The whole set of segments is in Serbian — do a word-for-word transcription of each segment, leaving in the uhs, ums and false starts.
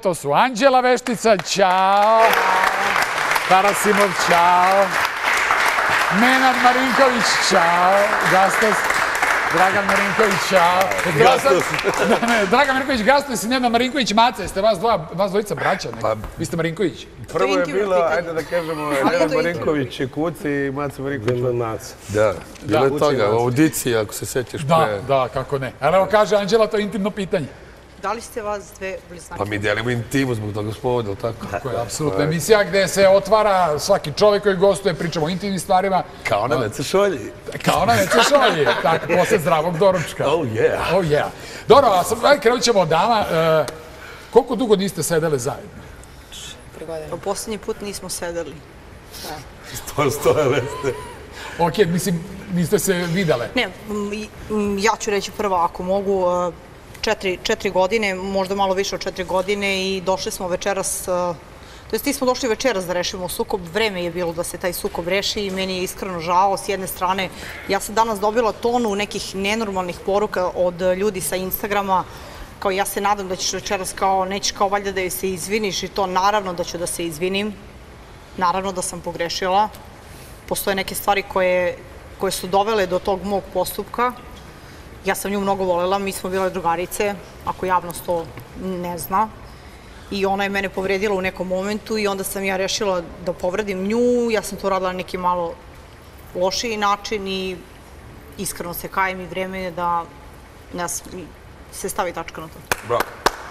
to su Anđela Veštica, ćao. Tarasimov, ćao. Nenad Marinković, ćao. Gastos. Dragan Marinković, čao. Dragan Marinković, Gastos i Nenad Marinković, Maca. Jeste vas dvojica braća? Vi ste Marinković? Prvo je bilo, ajde da kažemo, Nenad Marinković je Kuci i Maca Marinković je Maca. Da, bilo je toga, u audiciji, ako se sećaš pre... Da, da, kako ne. Ali evo kaže Anđela, to je intimno pitanje. Da li ste vas dve bliznake? Pa mi delimo intimu, zbog toga smo ovdje, ali tako? Tako je, apsolutno. Emisija gde se otvara svaki čovjek koji gostuje, pričamo o intimnim stvarima. Kao na Nece Šolji. Kao na Nece Šolji, tako, posle zdravog doručka. Oh yeah. Oh yeah. Dobro, a krenut ćemo od dama. Koliko dugo niste sedele zajedno? Tri godine. Poslednji put nismo sedeli. Sto, stojale ste. Ok, mislim, niste se videle? Ne, ja ću reći prvo, ako mogu... Četiri godine, možda malo više od četiri godine i došli smo večeras, to jest ti smo došli večeras da rešimo sukob, vreme je bilo da se taj sukob reši i meni je iskreno žao. S jedne strane, ja sam danas dobila tonu nekih nenormalnih poruka od ljudi sa Instagrama, kao ja se nadam da ćeš večeras kao, nećeš kao valjda da joj se izviniš i to naravno da ću da se izvinim, naravno da sam pogrešila. Postoje neke stvari koje, koje su dovele do tog mog postupka. Ja sam nju mnogo volela, mi smo bile drugarice, ako javnost to ne zna. I ona je mene povredila u nekom momentu i onda sam ja rešila da povredim nju. Ja sam to radila na neki malo lošiji način i iskreno se kajem i vreme je da se stavi tačka na to. Bravo.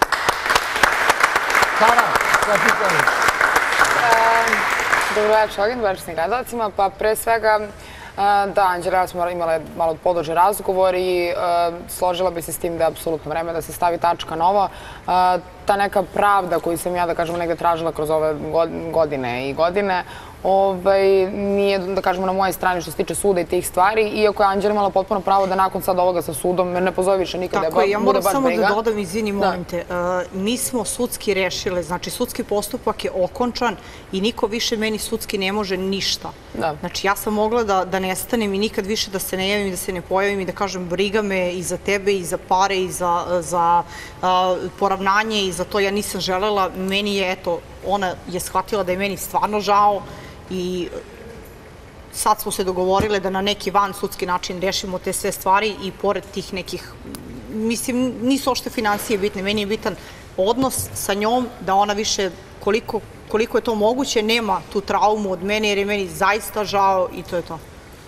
Tara, šta ti kažeš? Dobro večer, ovim večerskim gledalcima. Pa pre svega, da, Anđela, ja smo imale malo poduži razgovor i složila bi se s tim da je apsolutno vreme da se stavi tačka na ovo. Ta neka pravda koju sam ja, da kažemo, negde tražila kroz ove godine i godine, nije, da kažemo, na moje strani što se tiče suda i tih stvari, iako je Anđela imala potpuno pravo da nakon sad ovoga sa sudom ne pozove više nikada, bude baš briga. Tako je, ja moram samo da dodam, izvini, molim te, mi smo sudski rešile, znači sudski postupak je okončan i niko više meni sudski ne može ništa. Znači ja sam mogla da nestanem i nikad više da se ne javim i da se ne pojavim i da kažem briga me i za tebe i za pare i za poravnanje i za to ja nisam želela. Meni je, eto, ona je shvatila da je meni stvarno žao i sad smo se dogovorile da na neki van sudski način rešimo te sve stvari i pored tih nekih, mislim, nisu ošte financije bitne, meni je bitan odnos sa njom, da ona više, koliko je to moguće, nema tu traumu od mene jer je meni zaista žao i to je to.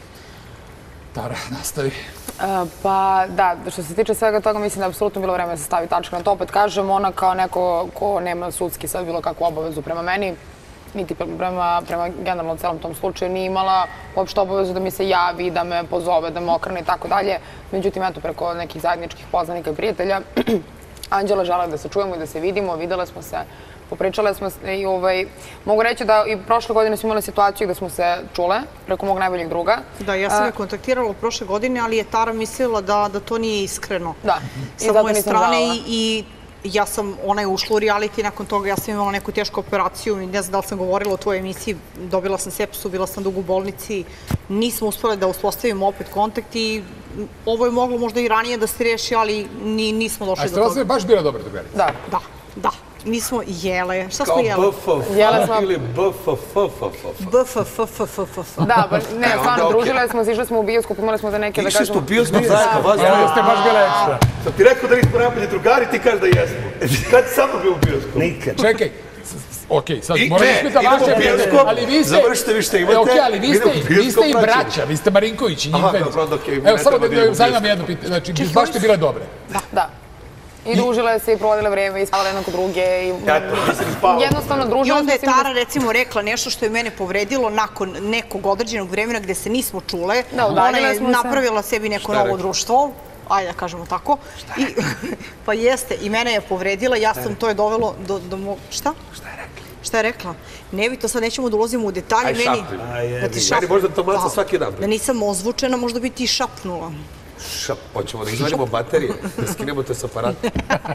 Tara, nastavi. Pa da, što se tiče svega toga, mislim da je apsolutno bilo vreme da se stavi tačka na to. Opet kažem, ona kao neko ko nema sudski sad bilo kakvu obavezu prema meni, niti prema generalno celom tom slučaju, nije imala uopšte obavezu da mi se javi, da me pozove, da me okrene i tako dalje. Međutim, eto, preko nekih zajedničkih poznanika i prijatelja, Anđela žele da se čujemo i da se vidimo, videle smo se, popričale smo se i mogu reći da i prošle godine smo imali situaciju gde smo se čule preko mog najboljeg druga. Da, ja sam je kontaktirala prošle godine, ali je Tara mislila da to nije iskreno. Da, sa moje strane i ja sam, ona je ušla u reality, nakon toga ja sam imala neku tešku operaciju i ne znam da li sam govorila o tvojoj emisiji, dobila sam sepsu, bila sam dugo u bolnici, nismo uspjeli da uspostavimo opet kontakt i ovo je moglo možda i ranije da se reši, ali nismo došli do toga. A ste vas baš bila dobra drugarica? Da, da, da. Mi smo jele. Šta smo jele? Kao B F F ili B F F? B F F. Da, ne, stvarno, družile smo, zišli smo u bioskop, imali smo za neke, da kažemo... Išli ste u bioskop zajedno, vas dvoje. Jeste baš bile ekstra. Sam ti rekao da nismo najbolji drugari, ti kažeš da jesmo. Kad si samo bio u bioskopu? Nikad. Čekaj, okej, sad moram ispita vaše bioskop, ali vi ste... Završite vi što imate. Okej, ali vi ste i braća, vi ste Marinković i Njivenić. Evo, samo da zanimam jedno pitanje, znači, baš ste bile dobre. Da. I družile se i provodile vreme i spavale jedno kod druge i jednostavno družile se. I onda je Tara recimo rekla nešto što je mene povredilo nakon nekog određenog vremena gde se nismo čule. Ona je napravila sebi neko novo društvo, ajde da kažemo tako. Pa jeste, i mene je povredila, ja sam to je dovelo do mog... Šta? Šta je rekla? Šta je rekla? Ne bi to sad, nećemo da ulazimo u detalje. Aj šapim. Meni možda to maca svaki dan. Da nisam ozvučena, možda bi ti šapnula. Šap, hoćemo da izvanimo baterije, da skinemo te s aparata.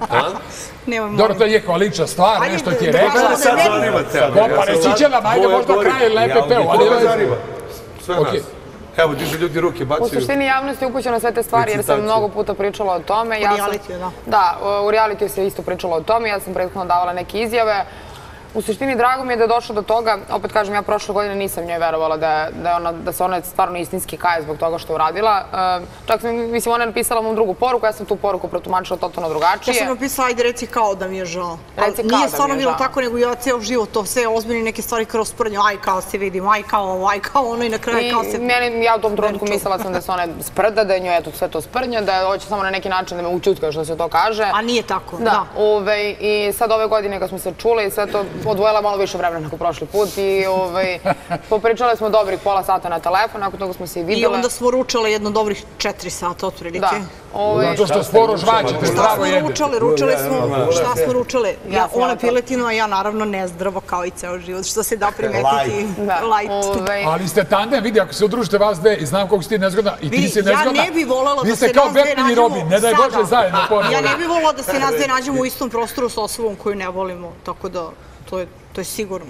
Dobro, to je njekova lična stvar, nešto ti je rekla. Kako sad zanima te? Pa reći će nam, ajde možda kraj ili na E P P-u. Koga zanima? Sve nas. Evo, dižu ljudi ruke, U bacaju. suštini javnost je upućena na sve te stvari jer sam Licitaciju. mnogo puta pričala o tome. U realitiju, da. Da, u realitiju se isto pričalo o tome, ja sam prethodno davala neke izjave. U suštini, drago mi je da je došlo do toga, opet kažem, ja prošle godine nisam njoj verovala da, da, ona, da se ona stvarno istinski kaje zbog toga što je uradila. Uh, čak sam, mislim, ona je napisala mu drugu poruku, ja sam tu poruku protumačila totalno drugačije. Ja sam napisala, ajde reci kao da mi je žao. Reci kao da mi Nije je stvarno bilo žao. tako, nego ja ceo život, to sve ozbiljne neke stvari kroz sprdnju, aj kao se vidim, aj kao ovo, aj kao ono i na kraju kao se... I meni, ja u tom trenutku Meni mislila sam da se ona sprda, da je njoj eto sve to sprdnja, da hoće samo na neki način da me učutka što se to kaže. A nije tako, Da, da. ovaj, i sad ove godine kad smo se čuli i sve to odvojila malo više vremena nego prošli put i ovaj, popričale smo dobrih pola sata na telefon, nakon toga smo se i I videle. onda smo ručale jedno dobrih četiri sata otprilike. Da. Ovaj, To što sporo žvaćete, Šta zdravo smo jedete. ručale? Ručale smo, šta smo ručale? Ja, Ja sam ona jela to. piletinu, a ja naravno nezdravo kao i ceo život, što se da primetiti. da, Light. ovaj, Ali ste tandem, vidi, ako se udružite vas dve i znam koliko si ti nezgodna i ti Vidi, si ja nezgodna. ne bi volela vi da ste se kao nas dve Batman i nađemo Robin, ne daj sada. Bože zajedno ponovo. Ja ne bi volila da se nas dve nađemo u istom prostoru sa osobom koju ne volimo, tako da to je, to je sigurno.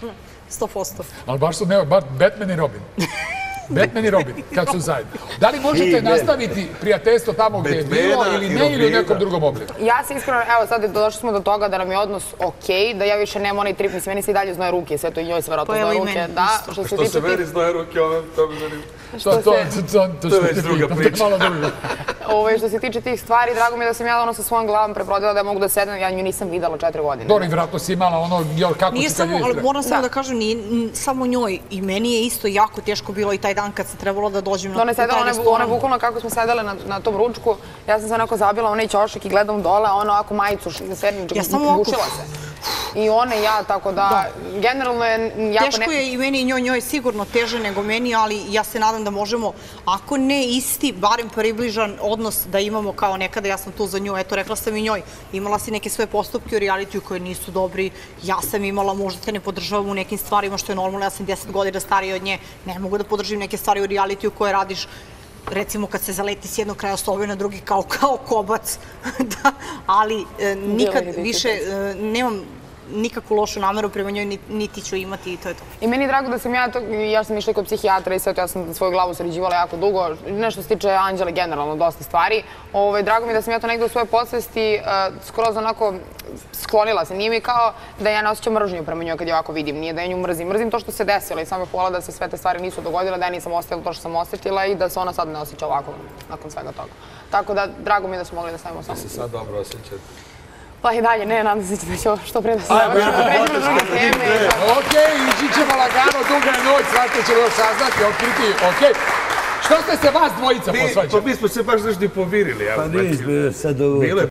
sto posto. Ali baš su ne, baš Batman i Robin. Batman i Robin, kad su zajedno. Da li možete nastaviti prijateljstvo tamo gdje je bilo Batmana ili i ne ili u Robina. nekom drugom obliku? ja se iskreno, evo sad došli smo do toga da nam je odnos okej, da ja više nemam onaj trip, mislim, meni se i dalje znoje ruke, sve to i njoj se verovatno Pa evo znoje i ruke. meni Da, isto. što se Što tiče se tih- meni znoje ruke, ovo to mi zanima. To, što to, se- to, to, to, To je što već ti druga pitam, priča. To je malo drugo. Ovaj, što se tiče tih stvari, drago mi je da sam ja ono sa svojom glavom preprodila da ja mogu da sedem, ja nju nisam videla četiri godine. Dobro, i vjerojatno si imala ono, jel, kako Nije si kad samo, je ali istre? moram samo Da. da kažem, nije n- samo njoj. I meni je isto jako teško bilo i taj dan kad se trebalo da dođem na Ona je sedela, taj ona je, ona restoran. je bukvalno kako smo sedele na, na tom ručku, ja sam se onako zabila onaj ćošak i gledam dole, a ona ovako majicu sedničku, Ja samo ovako- gušila se. I ona i ja, tako da, generalno je jako... Teško je i meni i njoj, njoj je sigurno teže nego meni, ali ja se nadam da možemo, ako ne isti, barem približan odnos da imamo kao nekada, ja sam tu za nju, eto rekla sam i njoj, imala si neke svoje postupke u realitiju koje nisu dobri, ja sam imala, možda te ne podržavam u nekim stvarima što je normalno, ja sam deset godina starija od nje, ne mogu da podržim neke stvari u realitiju koje radiš, recimo kad se zaleti s jednog kraja stove na drugi kao, kao kobac, da, ali e, nikad Bilo je više e, nemam nikakvu lošu nameru prema njoj, ni- niti ću imati i to je to. I meni je drago da sam ja, to, ja sam išla i kod psihijatra i sve to, ja sam svoju glavu sređivala jako dugo, nešto se tiče Anđele generalno, dosta stvari. Ovaj, drago mi je da sam ja to negde u svojoj podsvesti uh, skroz onako sklonila se. Nije mi kao da ja ne osjećam mržnju prema njoj kad je ovako vidim, nije da ja nju mrzim. Mrzim to što se desilo i samo bih voljela da se sve te stvari nisu dogodile, da ja nisam ostavila to što sam osjetila i da se ona sad ne osjeća ovako nakon svega toga. Tako da, drago mi je da smo mogli da stavimo samo. Se sad dobro osjećate. Pa i dalje, ne, nadam se da će ovo što pre da se završi, da pređemo na druge teme. Okej, ići ćemo lagano, duga je noć, svašta ćemo još saznati, otkriti, okej. Što ste se vas dvojica Mi, posvađali? pa mi smo se baš nešto i povirili. Pa nismo sad ovo... Bilo je